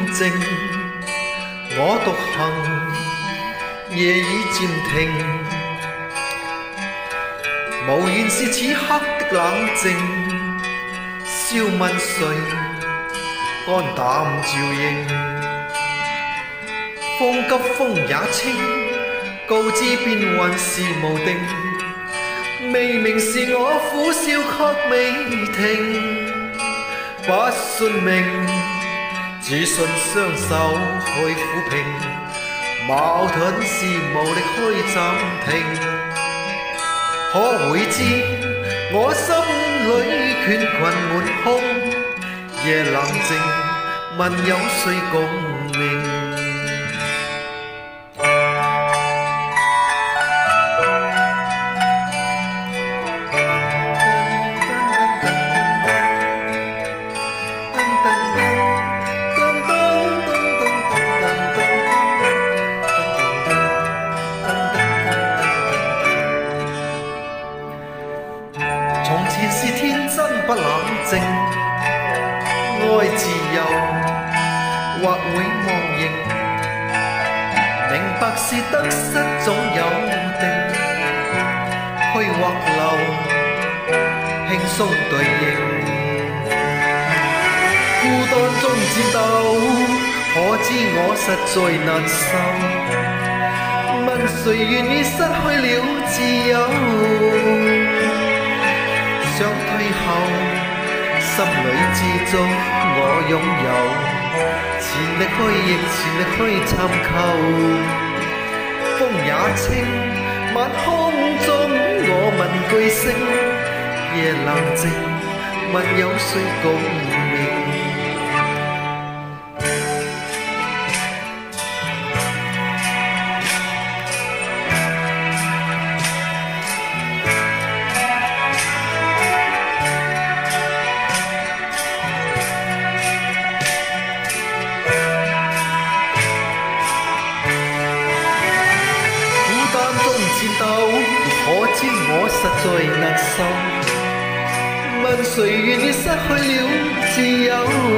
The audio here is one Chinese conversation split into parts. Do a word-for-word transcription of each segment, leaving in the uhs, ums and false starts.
靜，我獨行，夜已漸停。無言是此刻的冷靜，笑問誰肝膽照應。風急風也清，告知變幻是無定。未明是我苦笑卻未停，不信命，只信雙手去撫平。矛盾是無力去暫停。可會知我心裏倦群滿空，夜冷靜，問有誰共鳴？從前是天真不冷靜，愛自由或會忘形，明白是得失總有定，虛或留，輕鬆對應。孤單中戰鬥，可知我實在難受。問誰願意失去了自由？想退後，心裏知足我擁有，全力去亦全力去尋求。風也清，晚空中我問句聲，夜冷靜，問有誰共鳴？戰鬥，可知我實在難受。問誰願意失去了自由？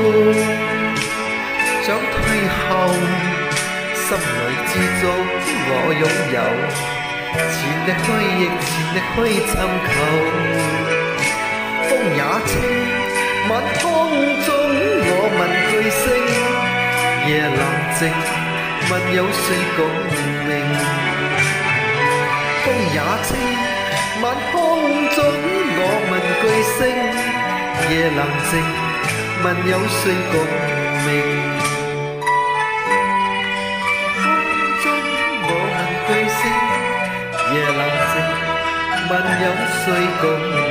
想退後，心裏知足我擁有，全力去亦全力去尋求。風也清，晚空中我問句聲，夜冷靜，問有誰共鳴？風也清，晚空中我問句聲，夜冷靜，問有誰共鳴？風中我問句聲，夜冷靜，問有誰共鳴？